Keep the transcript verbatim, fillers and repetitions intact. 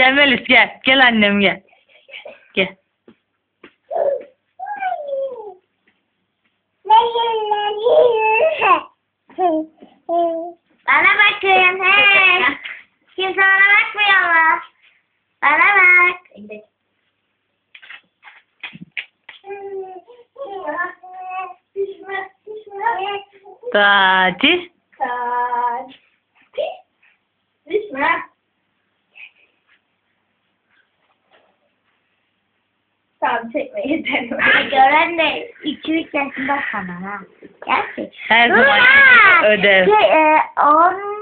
Gel Melis gel. Gel annem gel. Gel. Bana bakın. He. Kimse bana bakmıyor mu? Bana bak. Düşme, düşme. Tati. Kaç. Düşme. Tamam çekme yeter. Gören de iki üç yaşında sana ha. Gerçek. Her zaman ödev. Şey, e, on